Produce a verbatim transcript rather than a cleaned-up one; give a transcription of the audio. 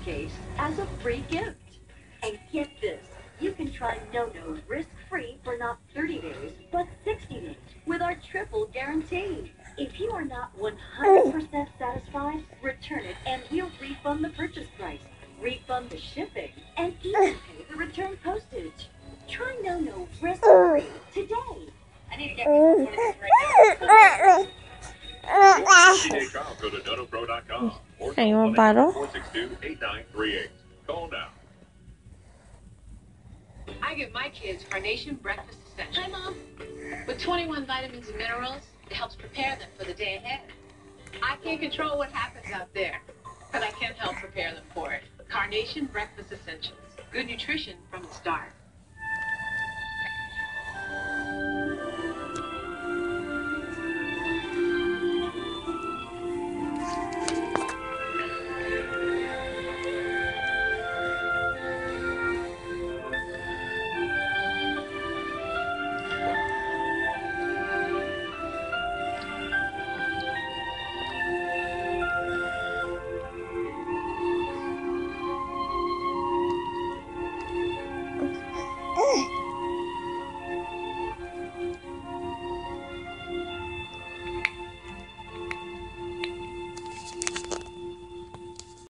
case as a free gift. And get this, you can try No-No risk-free for not thirty days, but sixty days with our triple guarantee. If you are not one hundred percent satisfied, return it and we'll refund the purchase price, refund the shipping, and even pay the return postage. Try No-No risk-free today. I need to get one of these right now. sixty-day trial, go to dono pro dot com or Hay call un paro. four six two, eight nine three eight. Call now. I give my kids Carnation Breakfast Essentials. Hi, Mom. With twenty-one vitamins and minerals, it helps prepare them for the day ahead. I can't control what happens out there, but I can help prepare them for it. Carnation Breakfast Essentials. Good nutrition from the start.